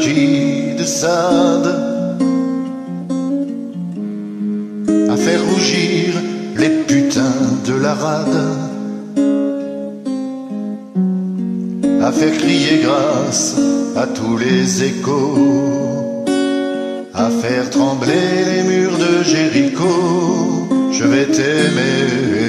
magie de Sade, à faire rougir les putains de la rade, à faire crier grâce à tous les échos, à faire trembler les murs de Jéricho. Je vais t'aimer.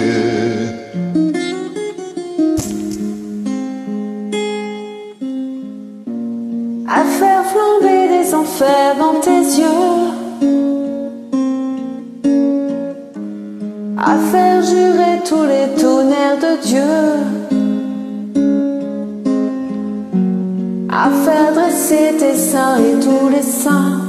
À faire flamber des enfers dans tes yeux, à faire jurer tous les tonnerres de Dieu, à faire dresser tes seins et tous les saints,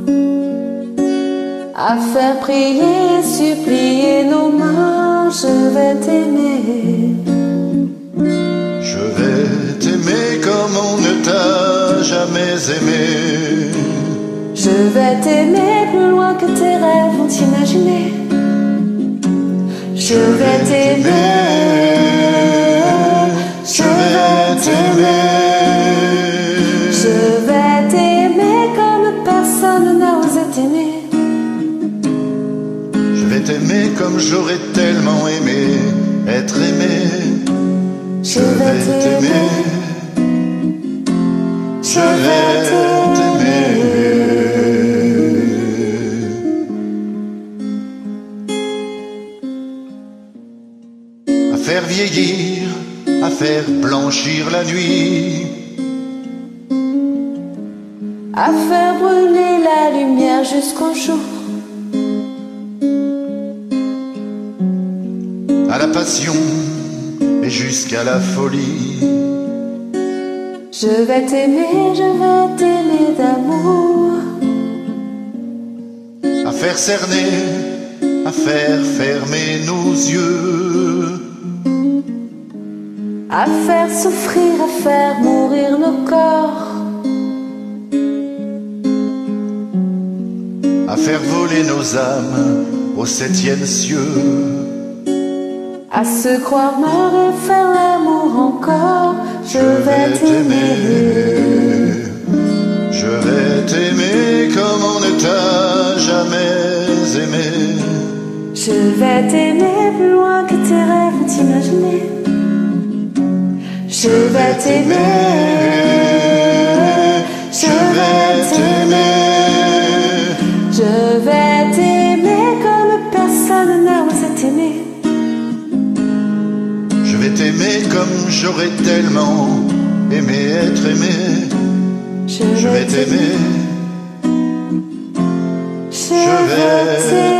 à faire prier et supplier nos mains. Je vais t'aimer. Je vais t'aimer comme on ne t'a jamais aimé. Je vais t'aimer plus loin que tes rêves vont t'imaginer. Je vais t'aimer. Je vais t'aimer. Je vais t'aimer comme personne n'a osé t'aimer. Je vais t'aimer comme j'aurais tellement aimé être aimé. Je vais t'aimer. Je vais t'aimer. À faire vieillir, à faire blanchir la nuit, À faire brûler la lumière jusqu'au jour. à la passion et jusqu'à la folie. Je vais t'aimer d'amour. À faire cerner, à faire fermer nos yeux, À faire souffrir, à faire mourir nos corps. à faire voler nos âmes au septième cieux, À se croire mort et faire l'amour encore. Je vais t'aimer. Je vais t'aimer comme on ne t'a jamais aimé. Je vais t'aimer plus loin que tes rêves vont t'imaginer. Je vais t'aimer. Je vais t'aimer. Je vais t'aimer comme personne n'a osé t'aimer. Je vais t'aimer comme j'aurais tellement aimé être aimé. Je vais t'aimer. Je vais t'aimer.